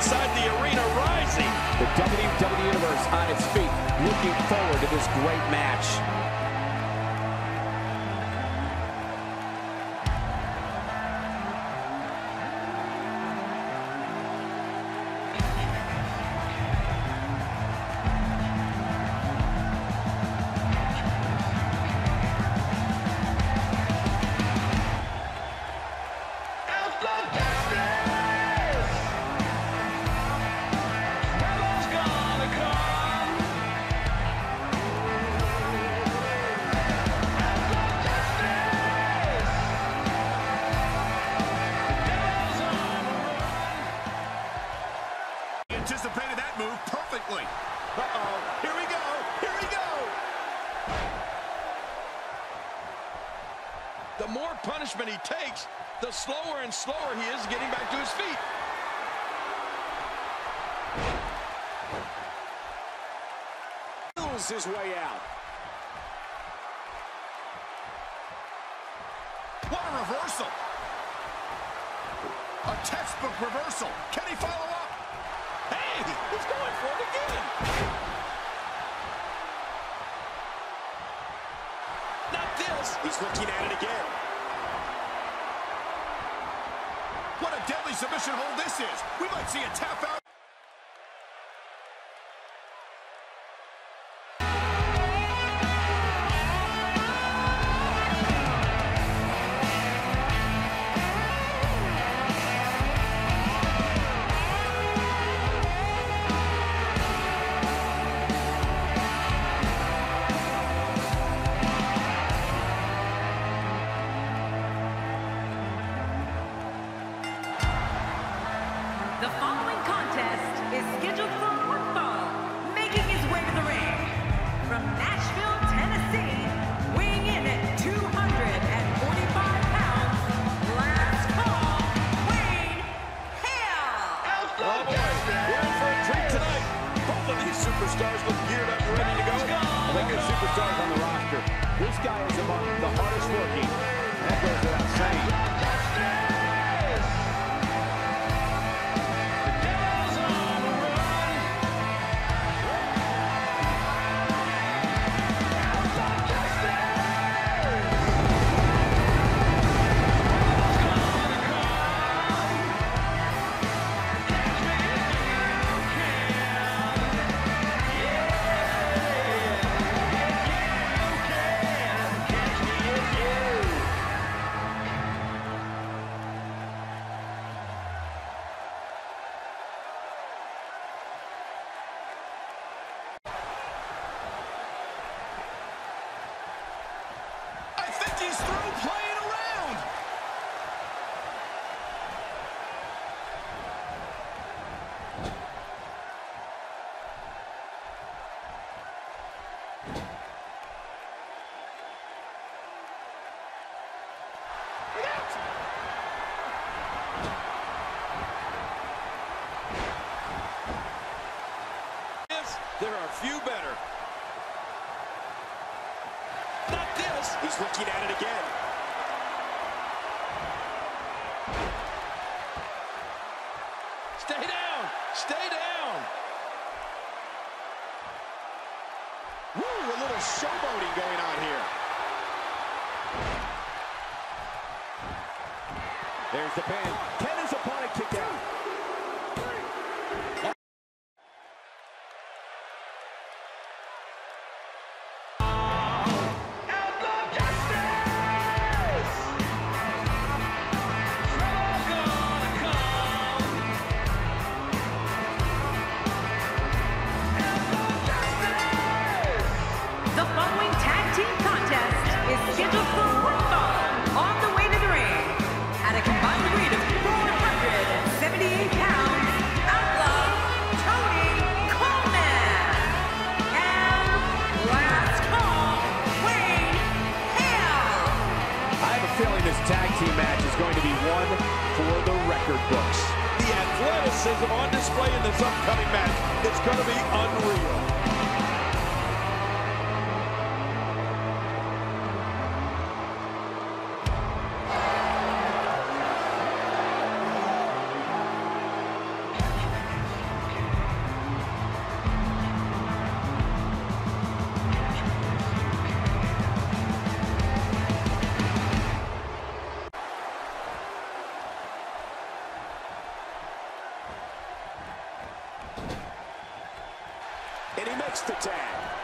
inside the arena rising. The WWE Universe on its feet, looking forward to this great match. Anticipated that move perfectly. Uh-oh, here we go, here we go. The more punishment he takes, the slower and slower he is getting back to his feet. Feels his way out. What a reversal. A textbook reversal. Can he follow up? Hey, he's going for it again. Not this. He's looking at it again. What a deadly submission hold this is. We might see a tap out. The following contest is scheduled for one fall, making his way to the ring. From Nashville, Tennessee, weighing in at 245 pounds, last call, Wayne Hale. Oh boy, we're in for a treat tonight. Both of these superstars look geared up and ready to go. Look at superstars on the roster. This guy is among the hardest working. That goes without saying. I think he's through playing around. There are few better. Not this. He's looking at it again. Stay down. Stay down. Woo, a little showboating going on here. There's the pin. Can his opponent kick out? The following tag team contest is scheduled for one fall, on the way to the ring. At a combined weight of 478 pounds, Outlaw Tony Coleman. And last call, Wayne Hale. I have a feeling this tag team match is going to be one for the record books. The athleticism on display in this upcoming match is going to be unreal. And he makes the tag.